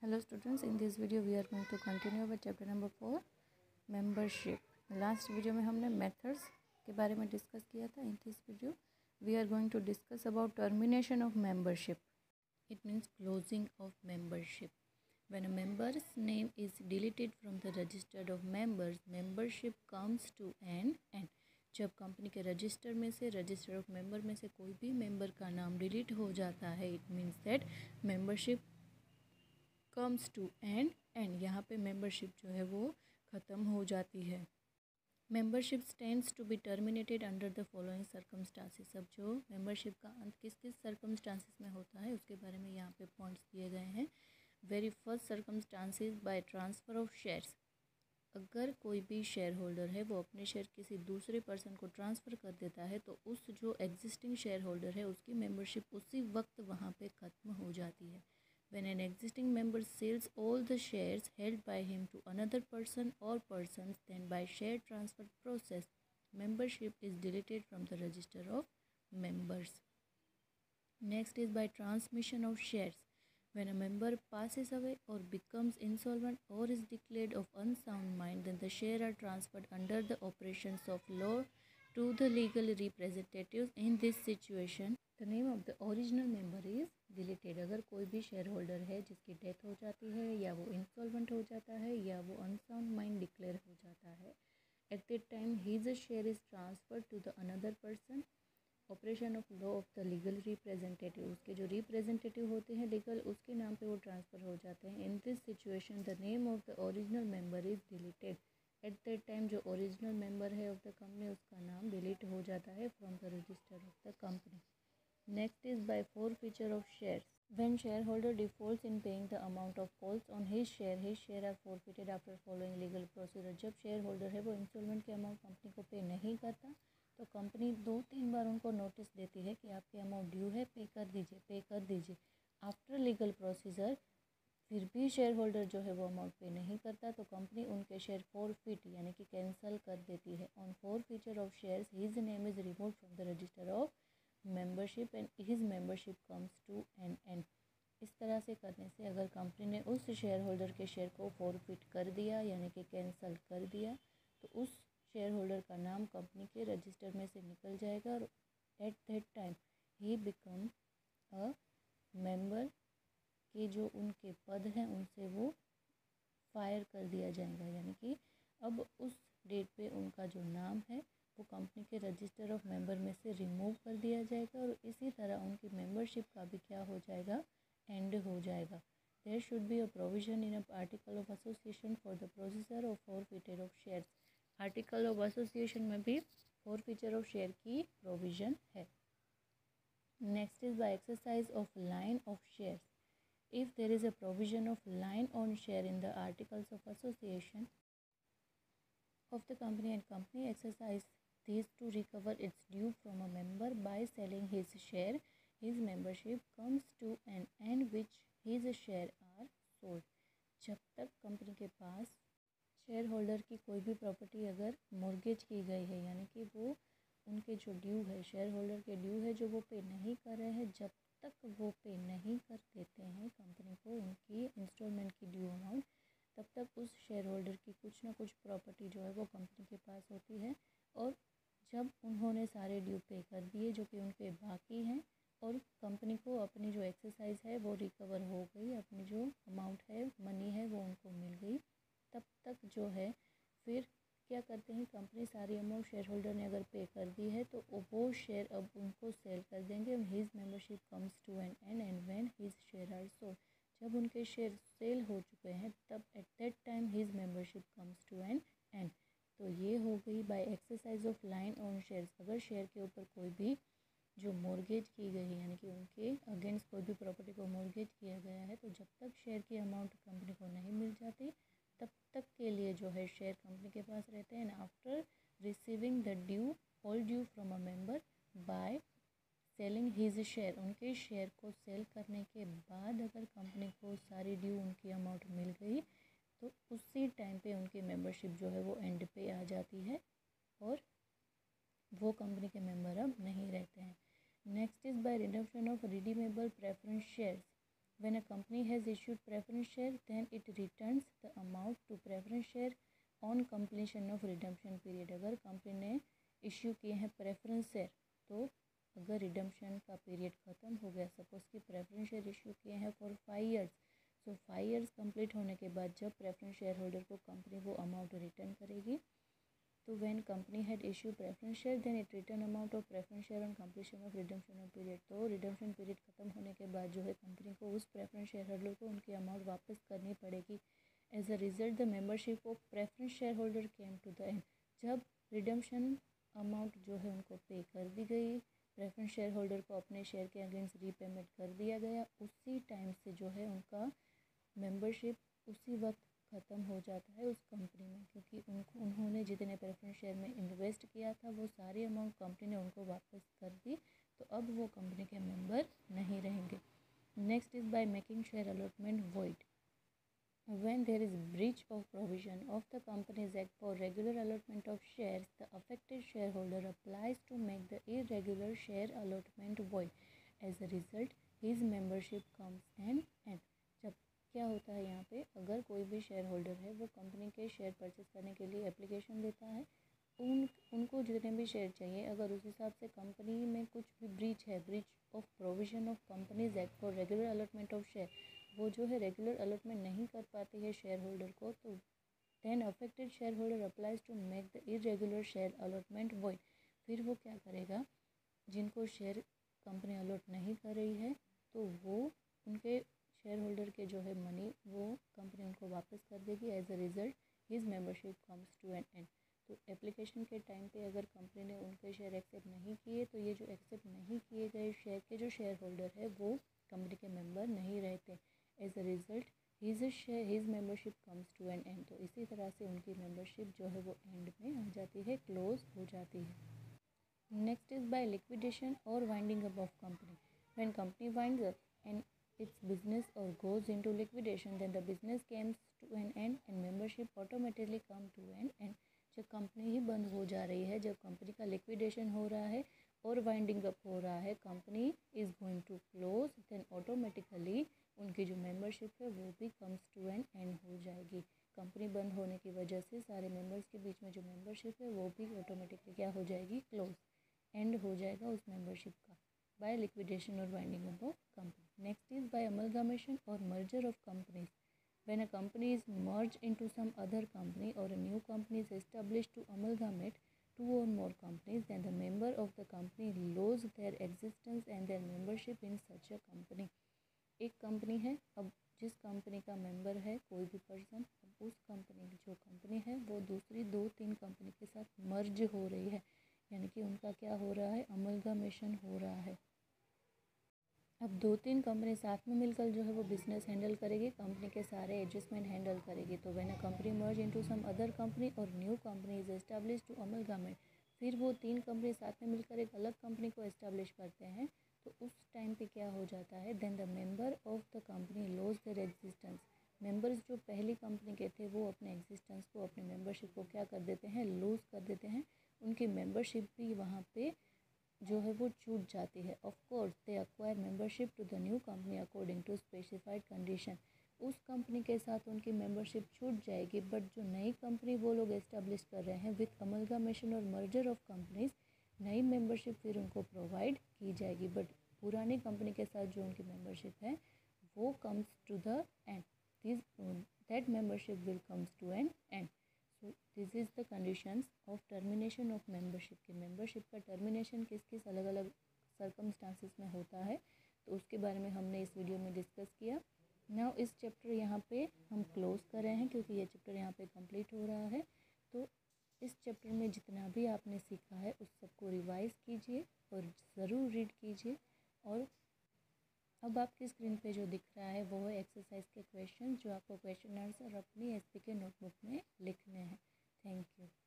Hello students, in this video we are going to continue with chapter number 4 membership. Last video में हमने methods के बारे में discuss किया था. In this video we are going to discuss about termination of membership. It means closing of membership. When a member's name is deleted from the register of members, membership comes to an end. जब company के register में से register of member में से कोई भी member का नाम डिलीट हो जाता है, it means that membership comes to end यहाँ पे मेंबरशिप जो है वो ख़त्म हो जाती है. Membership stands to be terminated under the following circumstances. अब जो मेंबरशिप का अंत किस किस सर्कमस्टांसेस में होता है उसके बारे में यहाँ पे पॉइंट्स दिए गए हैं. Very first circumstances by transfer of shares. अगर कोई भी शेयर होल्डर है वो अपने शेयर किसी दूसरे पर्सन को ट्रांसफ़र कर देता है तो उस जो एग्जिस्टिंग शेयर होल्डर है उसकी मेंबरशिप उसी वक्त वहाँ पे ख़त्म हो जाती है. When an existing member sells all the shares held by him to another person or persons, then by share transfer process, membership is deleted from the register of members. Next is by transmission of shares. When a member passes away or becomes insolvent or is declared of unsound mind, then the shares are transferred under the operations of law to the legal representatives. In this situation, the name of the original member is deleted. अगर कोई भी share holder है जिसकी death हो जाती है या वो इंसॉल्वेंट हो जाता है या वो अनसाउंड माइंड डिक्लेयर हो जाता है, at that time his share is transfer to the another person. Operation of law of the legal representative. उसके जो रिप्रेजेंटेटिव होते हैं लीगल, उसके नाम पे वो ट्रांसफ़र हो जाते हैं. In this situation the name of the original member is deleted. At that time जो ओरिजिनल मेंबर है ऑफ द कंपनी उसका नाम डिलीट हो जाता है from the register of the company. Next is by forfeiture of shares. When shareholder defaults in paying the amount of calls on his share are forfeited after following legal procedure. जब shareholder है वो instalment के amount company को पे नहीं करता तो company 2-3 बार उनको नोटिस देती है कि आपके अमाउंट ड्यू है, पे कर दीजिए. आफ्टर लीगल प्रोसीजर फिर भी शेयर होल्डर जो है वो अमाउंट पे नहीं करता तो कंपनी उनके शेयर फॉरफिट यानी कि कैंसिल कर देती है. On forfeiture of shares his name is remove from the register of membership and his membership comes to an end. इस तरह से करने से अगर कंपनी ने उस शेयर होल्डर के शेयर को फॉरफिट कर दिया यानी कि कैंसिल कर दिया तो उस शेयर होल्डर का नाम कंपनी के रजिस्टर में से निकल जाएगा और at that time he become a member के जो उनके पद हैं उनसे वो फायर कर दिया जाएगा. यानी कि अब उस डेट पे उनका जो नाम है वो कंपनी के रजिस्टर ऑफ मेंबर में से रिमूव कर दिया जाएगा और इसी तरह उनकी मेंबरशिप का भी क्या हो जाएगा, एंड हो जाएगा. There should be a provision in a article of association for the procedure of forfeiture of shares. Article of association में भी फॉरफीचर ऑफ शेयर की प्रोविजन है. Next is by exercise of lien of shares. If there is a provision of line on share in the articles of association of the company and company exercise these to recover its due from a member by selling his share, his membership comes to an end which his share are sold. जब तक company के पास share holder की कोई भी property अगर mortgage की गई है यानी कि वो उनके जो ड्यू है, शेयर होल्डर के ड्यू है जो वो पे नहीं कर रहे हैं, जब तक वो पे नहीं कर देते हैं कंपनी को उनकी इंस्टॉलमेंट की ड्यू अमाउंट, तब तक उस शेयर होल्डर की कुछ ना कुछ प्रॉपर्टी जो है वो कंपनी के पास होती है. और जब उन्होंने सारे ड्यू पे कर दिए जो कि उन पे बाकी हैं और कंपनी को अपनी जो एक्सरसाइज है वो रिकवर हो गई, अपनी जो अमाउंट है, मनी है वो उनको मिल गई, तब तक जो है फिर क्या करते हैं कंपनी सारी अमाउंट शेयर होल्डर ने अगर पे कर दी है तो वो शेयर अब उनको सेल कर देंगे. His membership comes to an end when his share are sold. जब उनके शेयर सेल हो चुके हैं तब at that time his membership comes to an end. तो ये हो गई by exercise of lien on shares. अगर शेयर के ऊपर कोई भी जो मॉर्गेज की गई है यानी कि उनके अगेंस्ट कोई भी प्रॉपर्टी को मॉर्गेज किया गया है तो जब तक शेयर की अमाउंट कंपनी को नहीं मिल जाती तब तक के लिए जो है शेयर कंपनी के पास रहते हैं. After receiving the due all due from a member by selling his share, उनके शेयर को सेल करने के बाद अगर कंपनी को सारी ड्यू उनकी अमाउंट मिल गई तो उसी टाइम पे उनकी मेंबरशिप जो है वो एंड पे आ जाती है और वो कंपनी के मेंबर अब नहीं रहते हैं. Next is by redemption of redeemable preference shares. When a company has issued preference share, then it returns the amount to preference share on completion of redemption period. अगर कंपनी ने issue किए हैं preference share, तो अगर redemption का period ख़त्म हो गया, सपोज कि प्रेफरेंस शेयर इश्यू किए हैं for 5 years, so 5 years complete होने के बाद जब प्रेफरेंस शेयर होल्डर को कंपनी वो अमाउंट रिटर्न करेगी, तो when company had issue preference share then it return amount of preference share on completion of redemption of period. तो रिडम्पशन पीरियड खत्म होने के बाद जो है कंपनी को उस प्रेफरेंस शेयर होल्डर को उनकी अमाउंट वापस करनी पड़ेगी. As a result the membership of preference shareholder came to the end. जब रिडम्पशन अमाउंट जो है उनको पे कर दी गई, प्रेफरेंस शेयर होल्डर को अपने शेयर के अगेंस्ट रीपेमेंट कर दिया गया, उसी टाइम से जो है उनका मेंबरशिप उसी वक्त ख़त्म हो जाता है उस कंपनी में, क्योंकि उन्होंने जितने प्रेफरेंस शेयर में इन्वेस्ट किया था वो सारी अमाउंट कंपनी ने उनको वापस कर दी, तो अब वो कंपनी के मेंबर नहीं रहेंगे. Next is by making share allotment void. When there is breach of provision of the Companies Act for regular allotment of shares, the affected shareholder applies to make the irregular share allotment void. As a result, his membership comes an end. जब क्या होता है यहाँ पे, अगर कोई भी share holder है वो कंपनी के शेयर परचेस करने के लिए एप्लीकेशन देता है, उनको जितने भी शेयर चाहिए, अगर उस हिसाब से कंपनी में कुछ भी ब्रीच है, breach of provision of companies act for regular allotment of share, वो जो है रेगुलर अलॉटमेंट नहीं कर पाती है शेयर होल्डर को, तो then affected share holder applies to make the irregular share allotment void. फिर वो क्या करेगा, जिनको शेयर कंपनी अलॉट नहीं कर रही है, तो वो उनके शेयर होल्डर के जो है मनी वो कंपनी उनको वापस कर देगी. As a result his membership comes to an end. तो एप्लीकेशन के टाइम पे अगर कंपनी ने उनके शेयर एक्सेप्ट नहीं किए, तो ये जो एक्सेप्ट नहीं किए गए शेयर के जो शेयर होल्डर है वो कंपनी के मेंबर नहीं रहते. As a result his membership comes to an end. तो इसी तरह से उनकी मेंबरशिप जो है वो एंड में आ जाती है, क्लोज हो जाती है. नेक्स्ट इज़ बाय लिक्विडेशन और winding up of company. When company winds up and its business or goes into liquidation, then the business comes to an end and membership automatically come to an end. जब company ही बंद हो जा रही है, जब company का liquidation हो रहा है और वाइंडिंग अप हो रहा है, company is going to close, then automatically उनकी जो मेंबरशिप है वो भी कम्स टू एन एंड हो जाएगी. कंपनी बंद होने की वजह से सारे मेंबर्स के बीच में जो मेंबरशिप है वो भी ऑटोमेटिकली क्या हो जाएगी, क्लोज, एंड हो जाएगा उस मेंबरशिप का by liquidation or winding up of company. Next is by amalgamation or merger of companies. When a company is merged into some other company or a new company is established to amalgamate two or more companies, then the member of the company lose their existence and their membership in such a company. एक company है, अब जिस company का member है कोई भी person, अब उस कंपनी की जो कंपनी है वो दूसरी 2-3 कंपनी के साथ मर्ज हो रही है, यानी कि उनका क्या हो रहा है, अमलगामेशन हो रहा है. अब 2-3 कंपनी साथ में मिलकर जो है वो बिज़नेस हैंडल करेगी, कंपनी के सारे एडजस्टमेंट हैंडल करेगी. तो when a company merge into some other company और new company is establish to amalgamate, फिर वो 3 कंपनी साथ में मिलकर एक अलग कंपनी को एस्टैब्लिश करते हैं, तो उस टाइम पे क्या हो जाता है, then the member of the company loss their existence. Members जो पहली कंपनी के थे वो अपने एग्जिस्टेंस को, अपने मेंबरशिप को क्या कर देते हैं, लूज़ कर देते हैं. उनकी मेंबरशिप भी वहाँ पे जो है वो छूट जाती है. Of course they acquire membership to the new company according to specified condition. उस कंपनी के साथ उनकी मेंबरशिप छूट जाएगी, बट जो नई कंपनी वो लोग एस्टेब्लिश कर रहे हैं विथ अमलगामेशन और मर्जर ऑफ कंपनीज, नई मेंबरशिप फिर उनको प्रोवाइड की जाएगी, बट पुरानी कंपनी के साथ जो उनकी मेंबरशिप है वो comes to the end. That membership will comes to an end. This is the conditions of termination of membership. की मेंबरशिप का टर्मिनेशन किस किस अलग अलग सर्कमस्टांसिस में होता है, तो उसके बारे में हमने इस वीडियो में डिस्कस किया. नाउ इस चैप्टर यहाँ पे हम क्लोज़ कर रहे हैं क्योंकि ये चैप्टर यहाँ पे कंप्लीट हो रहा है. तो इस चैप्टर में जितना भी आपने सीखा है उस सबको रिवाइज़ कीजिए और ज़रूर रीड कीजिए. और अब आपकी स्क्रीन पे जो दिख रहा है वो है एक्सरसाइज के क्वेश्चन, जो आपको क्वेश्चन आंसर अपनी एसपीके नोटबुक में लिखने हैं. Thank you.